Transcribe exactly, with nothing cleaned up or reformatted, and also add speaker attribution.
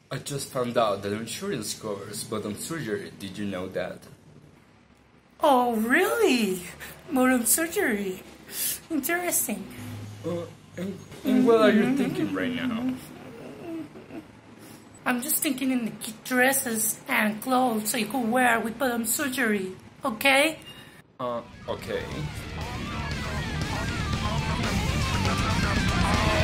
Speaker 1: I just found out that insurance covers bottom surgery. Did you know that?
Speaker 2: Oh, really? Bottom surgery. Interesting.
Speaker 1: Uh, and, and what are you thinking right now?
Speaker 2: I'm just thinking in the cute dresses and clothes so you could wear with bottom surgery, okay?
Speaker 1: Uh, okay.